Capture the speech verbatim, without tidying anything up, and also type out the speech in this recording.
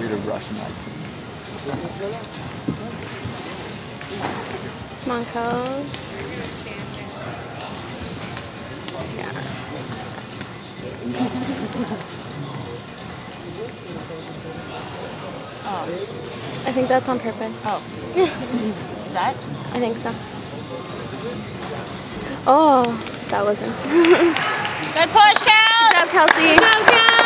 weird Russian accent. Come on, Kel. Yeah. Oh. I think that's on purpose. Oh. Is that? I think so. Oh, that wasn't. Good push, Kel! Good job, Kelsey. Go, Kel!